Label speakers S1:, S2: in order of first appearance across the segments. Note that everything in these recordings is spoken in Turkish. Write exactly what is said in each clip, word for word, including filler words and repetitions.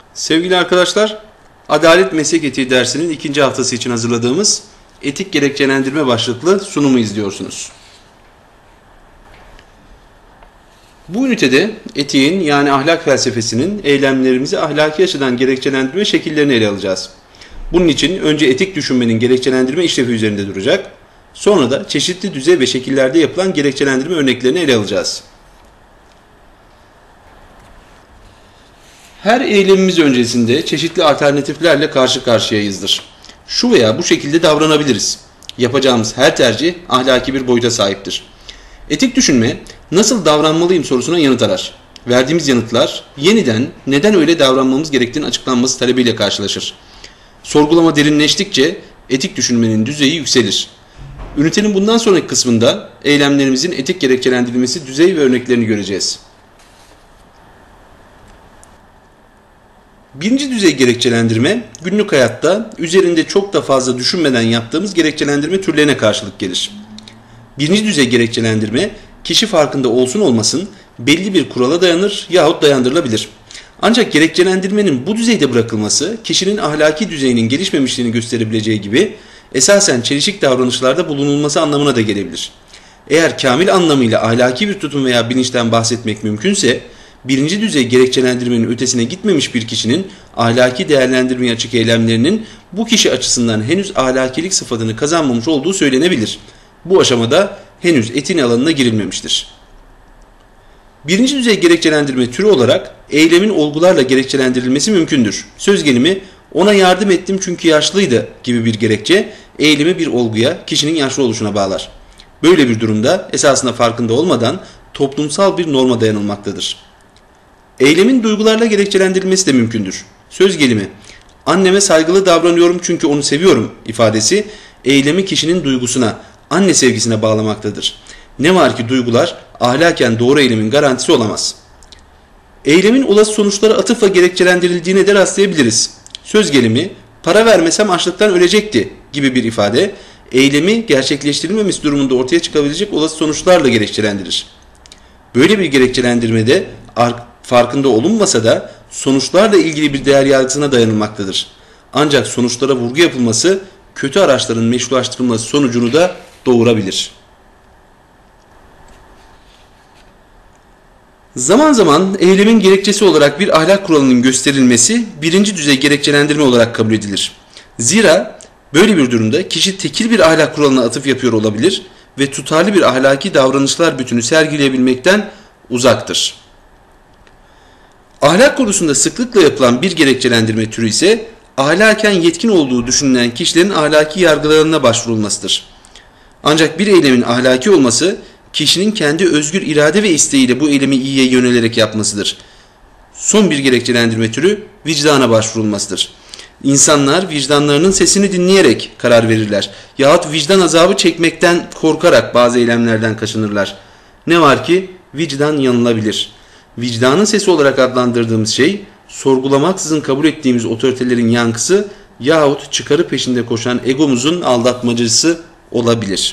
S1: Sevgili arkadaşlar, Adalet Meslek Etiği dersinin ikinci haftası için hazırladığımız etik gerekçelendirme başlıklı sunumu izliyorsunuz. Bu ünitede etiğin yani ahlak felsefesinin eylemlerimizi ahlaki açıdan gerekçelendirme şekillerini ele alacağız. Bunun için önce etik düşünmenin gerekçelendirme işlevi üzerinde duracak, sonra da çeşitli düzey ve şekillerde yapılan gerekçelendirme örneklerini ele alacağız. Her eylemimiz öncesinde çeşitli alternatiflerle karşı karşıyayızdır. Şu veya bu şekilde davranabiliriz. Yapacağımız her tercih ahlaki bir boyuta sahiptir. Etik düşünme, nasıl davranmalıyım sorusuna yanıt arar. Verdiğimiz yanıtlar yeniden neden öyle davranmamız gerektiğinin açıklanması talebiyle karşılaşır. Sorgulama derinleştikçe etik düşünmenin düzeyi yükselir. Ünitenin bundan sonraki kısmında eylemlerimizin etik gerekçelendirilmesi düzey ve örneklerini göreceğiz. Birinci düzey gerekçelendirme, günlük hayatta üzerinde çok da fazla düşünmeden yaptığımız gerekçelendirme türlerine karşılık gelir. Birinci düzey gerekçelendirme, kişi farkında olsun olmasın belli bir kurala dayanır yahut dayandırılabilir. Ancak gerekçelendirmenin bu düzeyde bırakılması, kişinin ahlaki düzeyinin gelişmemişliğini gösterebileceği gibi esasen çelişik davranışlarda bulunulması anlamına da gelebilir. Eğer kamil anlamıyla ahlaki bir tutum veya bilinçten bahsetmek mümkünse, birinci düzey gerekçelendirmenin ötesine gitmemiş bir kişinin ahlaki değerlendirmeye açık eylemlerinin bu kişi açısından henüz ahlakilik sıfatını kazanmamış olduğu söylenebilir. Bu aşamada henüz etin alanına girilmemiştir. Birinci düzey gerekçelendirme türü olarak eylemin olgularla gerekçelendirilmesi mümkündür. Söz gelimi ona yardım ettim çünkü yaşlıydı gibi bir gerekçe eylemi bir olguya, kişinin yaşlı oluşuna bağlar. Böyle bir durumda esasında farkında olmadan toplumsal bir norma dayanılmaktadır. Eylemin duygularla gerekçelendirilmesi de mümkündür. Söz gelimi anneme saygılı davranıyorum çünkü onu seviyorum ifadesi eylemi kişinin duygusuna, anne sevgisine bağlamaktadır. Ne var ki duygular ahlaken doğru eylemin garantisi olamaz. Eylemin olası sonuçları atıfla gerekçelendirildiğine de rastlayabiliriz. Söz gelimi para vermesem açlıktan ölecekti gibi bir ifade eylemi gerçekleştirilmemesi durumunda ortaya çıkabilecek olası sonuçlarla gerekçelendirir. Böyle bir gerekçelendirmede farkında olunmasa da sonuçlarla ilgili bir değer yargısına dayanılmaktadır. Ancak sonuçlara vurgu yapılması kötü araçların meşrulaştırılması sonucunu da doğurabilir. Zaman zaman eylemin gerekçesi olarak bir ahlak kuralının gösterilmesi birinci düzey gerekçelendirme olarak kabul edilir. Zira böyle bir durumda kişi tekil bir ahlak kuralına atıf yapıyor olabilir ve tutarlı bir ahlaki davranışlar bütünü sergileyebilmekten uzaktır. Ahlak konusunda sıklıkla yapılan bir gerekçelendirme türü ise ahlaken yetkin olduğu düşünülen kişilerin ahlaki yargılarına başvurulmasıdır. Ancak bir eylemin ahlaki olması kişinin kendi özgür irade ve isteğiyle bu eylemi iyiye yönelerek yapmasıdır. Son bir gerekçelendirme türü vicdana başvurulmasıdır. İnsanlar vicdanlarının sesini dinleyerek karar verirler yahut vicdan azabı çekmekten korkarak bazı eylemlerden kaçınırlar. Ne var ki vicdan yanılabilir. Vicdanın sesi olarak adlandırdığımız şey, sorgulamaksızın kabul ettiğimiz otoritelerin yankısı yahut çıkarı peşinde koşan egomuzun aldatmacısı olabilir.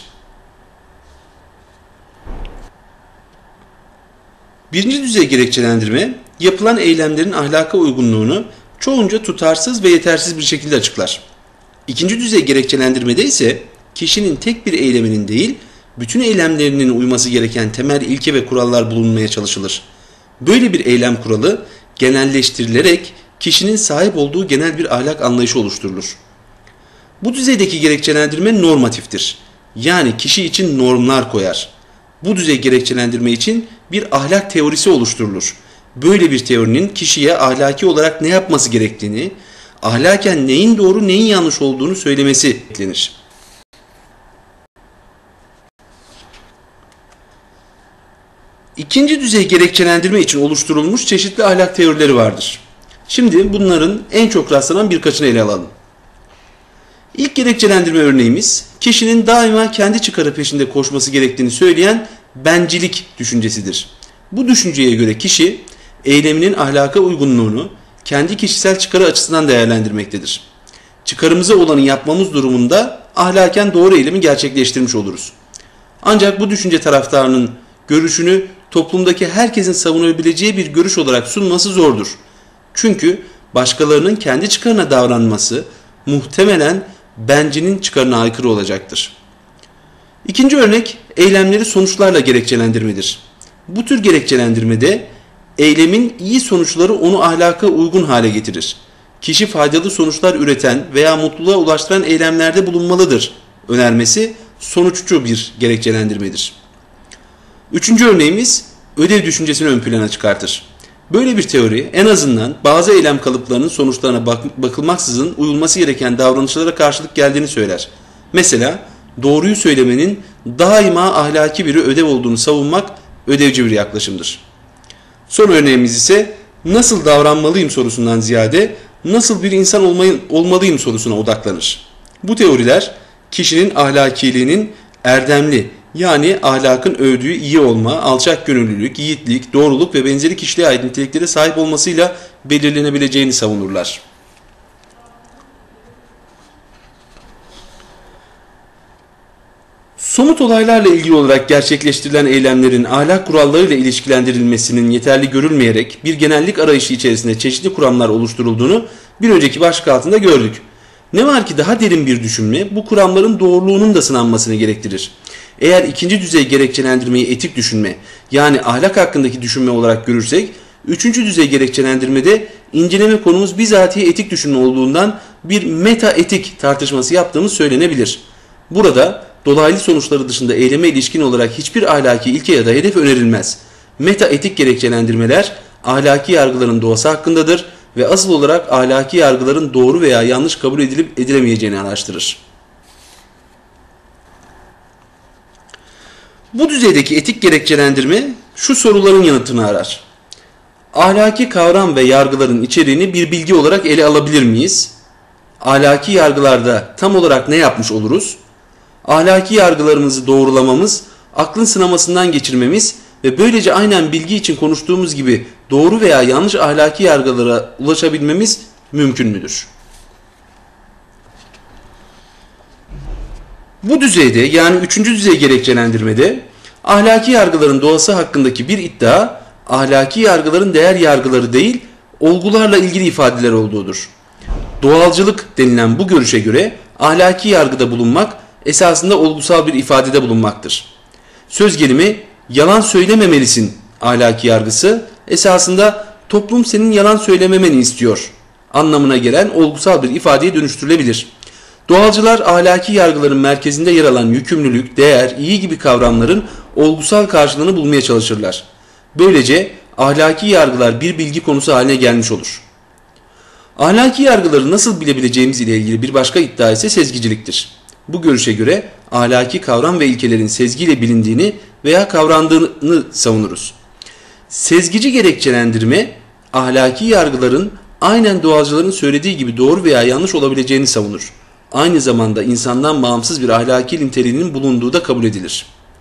S1: Birinci düzey gerekçelendirme, yapılan eylemlerin ahlaka uygunluğunu çoğunca tutarsız ve yetersiz bir şekilde açıklar. İkinci düzey gerekçelendirmede ise kişinin tek bir eyleminin değil, bütün eylemlerinin uyması gereken temel ilke ve kurallar bulunmaya çalışılır. Böyle bir eylem kuralı genelleştirilerek kişinin sahip olduğu genel bir ahlak anlayışı oluşturulur. Bu düzeydeki gerekçelendirme normatiftir. Yani kişi için normlar koyar. Bu düzey gerekçelendirme için bir ahlak teorisi oluşturulur. Böyle bir teorinin kişiye ahlaki olarak ne yapması gerektiğini, ahlaken neyin doğru neyin yanlış olduğunu söylemesi beklenir. İkinci düzey gerekçelendirme için oluşturulmuş çeşitli ahlak teorileri vardır. Şimdi bunların en çok rastlanan birkaçını ele alalım. İlk gerekçelendirme örneğimiz, kişinin daima kendi çıkarı peşinde koşması gerektiğini söyleyen bencilik düşüncesidir. Bu düşünceye göre kişi, eyleminin ahlaka uygunluğunu kendi kişisel çıkarı açısından değerlendirmektedir. Çıkarımıza olanı yapmamız durumunda ahlaken doğru eylemi gerçekleştirmiş oluruz. Ancak bu düşünce taraftarının görüşünü toplumdaki herkesin savunabileceği bir görüş olarak sunması zordur. Çünkü başkalarının kendi çıkarına davranması muhtemelen bencinin çıkarına aykırı olacaktır. İkinci örnek eylemleri sonuçlarla gerekçelendirmedir. Bu tür gerekçelendirmede eylemin iyi sonuçları onu ahlaka uygun hale getirir. Kişi faydalı sonuçlar üreten veya mutluluğa ulaştıran eylemlerde bulunmalıdır önermesi sonuççu bir gerekçelendirmedir. Üçüncü örneğimiz ödev düşüncesini ön plana çıkartır. Böyle bir teori en azından bazı eylem kalıplarının sonuçlarına bak- bakılmaksızın uyulması gereken davranışlara karşılık geldiğini söyler. Mesela doğruyu söylemenin daima ahlaki bir ödev olduğunu savunmak ödevci bir yaklaşımdır. Son örneğimiz ise nasıl davranmalıyım sorusundan ziyade nasıl bir insan olmayı, olmalıyım sorusuna odaklanır. Bu teoriler kişinin ahlakiliğinin erdemli yani ahlakın övdüğü iyi olma, alçak gönüllülük, yiğitlik, doğruluk ve benzeri kişiliğe ait niteliklere sahip olmasıyla belirlenebileceğini savunurlar. Somut olaylarla ilgili olarak gerçekleştirilen eylemlerin ahlak kurallarıyla ilişkilendirilmesinin yeterli görülmeyerek bir genellik arayışı içerisinde çeşitli kuramlar oluşturulduğunu bir önceki başlık altında gördük. Ne var ki daha derin bir düşünme bu kuramların doğruluğunun da sınanmasını gerektirir. Eğer ikinci düzey gerekçelendirmeyi etik düşünme yani ahlak hakkındaki düşünme olarak görürsek, üçüncü düzey gerekçelendirmede inceleme konumuz bizatihi etik düşünme olduğundan bir meta etik tartışması yaptığımız söylenebilir. Burada dolaylı sonuçları dışında eyleme ilişkin olarak hiçbir ahlaki ilke ya da hedef önerilmez. Meta etik gerekçelendirmeler ahlaki yargıların doğası hakkındadır ve asıl olarak ahlaki yargıların doğru veya yanlış kabul edilip edilemeyeceğini araştırır. Bu düzeydeki etik gerekçelendirme şu soruların yanıtını arar. Ahlaki kavram ve yargıların içeriğini bir bilgi olarak ele alabilir miyiz? Ahlaki yargılarda tam olarak ne yapmış oluruz? Ahlaki yargılarımızı doğrulamamız, aklın sınamasından geçirmemiz ve böylece aynen bilgi için konuştuğumuz gibi doğru veya yanlış ahlaki yargılara ulaşabilmemiz mümkün müdür? Bu düzeyde yani üçüncü düzey gerekçelendirmede ahlaki yargıların doğası hakkındaki bir iddia ahlaki yargıların değer yargıları değil olgularla ilgili ifadeler olduğudur. Doğalcılık denilen bu görüşe göre ahlaki yargıda bulunmak esasında olgusal bir ifadede bulunmaktır. Söz gelimi yalan söylememelisin ahlaki yargısı esasında toplum senin yalan söylememeni istiyor anlamına gelen olgusal bir ifadeye dönüştürülebilir. Doğalcılar ahlaki yargıların merkezinde yer alan yükümlülük, değer, iyi gibi kavramların olgusal karşılığını bulmaya çalışırlar. Böylece ahlaki yargılar bir bilgi konusu haline gelmiş olur. Ahlaki yargıları nasıl bilebileceğimiz ile ilgili bir başka iddia ise sezgiciliktir. Bu görüşe göre ahlaki kavram ve ilkelerin sezgiyle bilindiğini veya kavrandığını savunuruz. Sezgici gerekçelendirme ahlaki yargıların aynen doğalcıların söylediği gibi doğru veya yanlış olabileceğini savunur. Aynı zamanda insandan bağımsız bir ahlaki niteliğinin bulunduğu da kabul edilir.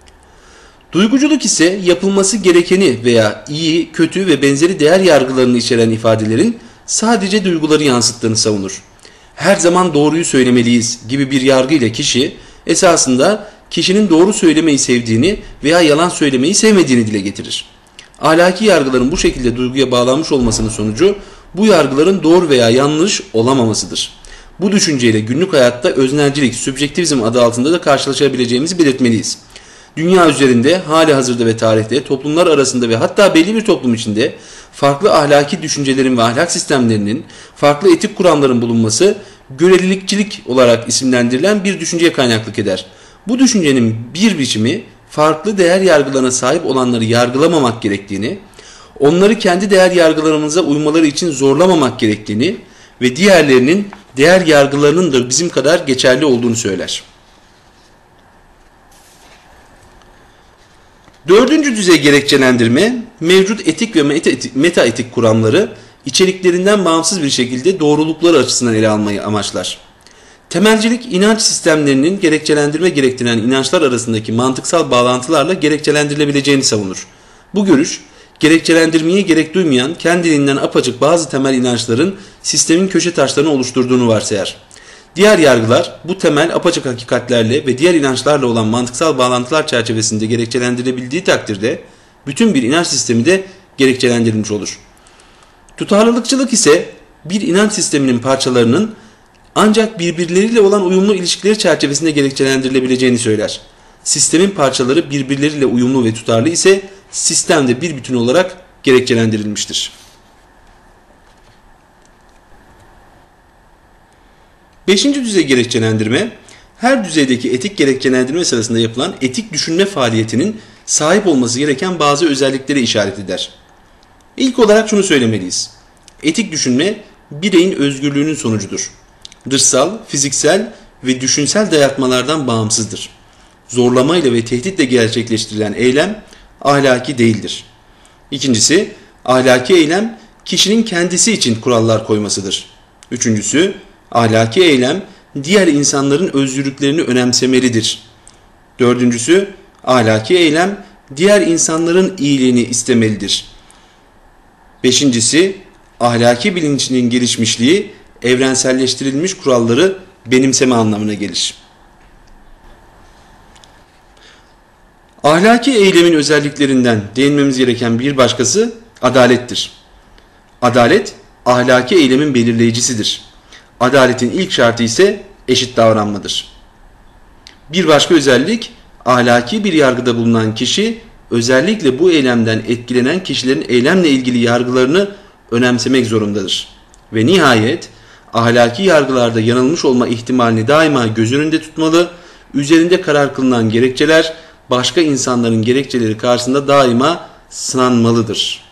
S1: Duyguculuk ise yapılması gerekeni veya iyi, kötü ve benzeri değer yargılarını içeren ifadelerin sadece duyguları yansıttığını savunur. Her zaman doğruyu söylemeliyiz gibi bir yargı ile kişi esasında kişinin doğru söylemeyi sevdiğini veya yalan söylemeyi sevmediğini dile getirir. Ahlaki yargıların bu şekilde duyguya bağlanmış olmasının sonucu bu yargıların doğru veya yanlış olamamasıdır. Bu düşünceyle günlük hayatta öznelcilik, sübjektivizm adı altında da karşılaşabileceğimizi belirtmeliyiz. Dünya üzerinde hali hazırda ve tarihte toplumlar arasında ve hatta belli bir toplum içinde farklı ahlaki düşüncelerin ve ahlak sistemlerinin, farklı etik kuramların bulunması görelilikçilik olarak isimlendirilen bir düşünceye kaynaklık eder. Bu düşüncenin bir biçimi farklı değer yargılarına sahip olanları yargılamamak gerektiğini, onları kendi değer yargılarımıza uymaları için zorlamamak gerektiğini ve diğerlerinin değer yargılarının da bizim kadar geçerli olduğunu söyler. Dördüncü düzey gerekçelendirme, mevcut etik ve meta etik kuramları içeriklerinden bağımsız bir şekilde doğrulukları açısından ele almayı amaçlar. Temelcilik, inanç sistemlerinin gerekçelendirme gerektiren inançlar arasındaki mantıksal bağlantılarla gerekçelendirilebileceğini savunur. Bu görüş, gerekçelendirmeye gerek duymayan, kendiliğinden apaçık bazı temel inançların sistemin köşe taşlarını oluşturduğunu varsayar. Diğer yargılar bu temel apaçık hakikatlerle ve diğer inançlarla olan mantıksal bağlantılar çerçevesinde gerekçelendirilebildiği takdirde bütün bir inanç sistemi de gerekçelendirilmiş olur. Tutarlılıkçılık ise bir inanç sisteminin parçalarının ancak birbirleriyle olan uyumlu ilişkileri çerçevesinde gerekçelendirilebileceğini söyler. Sistemin parçaları birbirleriyle uyumlu ve tutarlı ise sistem de bir bütün olarak gerekçelendirilmiştir. Beşinci düzey gerekçelendirme, her düzeydeki etik gerekçelendirme sırasında yapılan etik düşünme faaliyetinin sahip olması gereken bazı özelliklere işaret eder. İlk olarak şunu söylemeliyiz. Etik düşünme bireyin özgürlüğünün sonucudur. Dışsal, fiziksel ve düşünsel dayatmalardan bağımsızdır. Zorlamayla ve tehditle gerçekleştirilen eylem ahlaki değildir. İkincisi, ahlaki eylem kişinin kendisi için kurallar koymasıdır. Üçüncüsü, ahlaki eylem diğer insanların özgürlüklerini önemsemelidir. Dördüncüsü, ahlaki eylem diğer insanların iyiliğini istemelidir. Beşincisi, ahlaki bilincinin gelişmişliği evrenselleştirilmiş kuralları benimseme anlamına gelir. Ahlaki eylemin özelliklerinden değinmemiz gereken bir başkası adalettir. Adalet, ahlaki eylemin belirleyicisidir. Adaletin ilk şartı ise eşit davranmadır. Bir başka özellik, ahlaki bir yargıda bulunan kişi, özellikle bu eylemden etkilenen kişilerin eylemle ilgili yargılarını önemsemek zorundadır. Ve nihayet, ahlaki yargılarda yanılmış olma ihtimalini daima göz önünde tutmalı, üzerinde karar kılınan gerekçeler, başka insanların gerekçeleri karşısında daima sınanmalıdır.